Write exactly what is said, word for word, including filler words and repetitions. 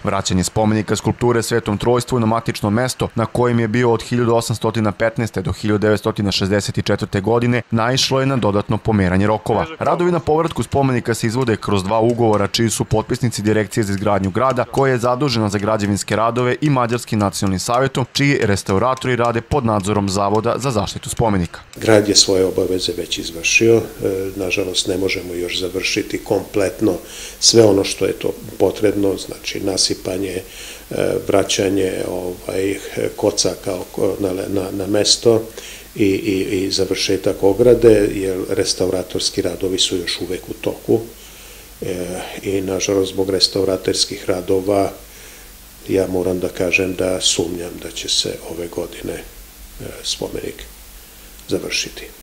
Vraćanje spomenika skulpture Svetom Trojstvu na matično mesto na kojem je bio od hiljadu osamsto petnaeste. do hiljadu devetsto šezdeset četvrte. godine naišlo je na dodatno pomeranje rokova. Radovi na povratku spomenika se izvode kroz dva ugovora čiji su potpisnici Direkcije za izgradnju grada koja je zadužena za građevinske radove i Mađarski nacionalni savjetom čiji restauratori rade pod nadzorom Zavoda za zaštitu spomenika. Grad je svoje obaveze već izvršio, nažalost ne možemo još završiti kompletno sve ono što je to potrebno, znači nasipanje, vraćanje ovaj, kocaka na, na, na mesto i, i, i završetak ograde, jer restauratorski radovi su još uvek u toku e, i nažalost zbog restauratorskih radova ja moram da kažem da sumnjam da će se ove godine spomenik završiti.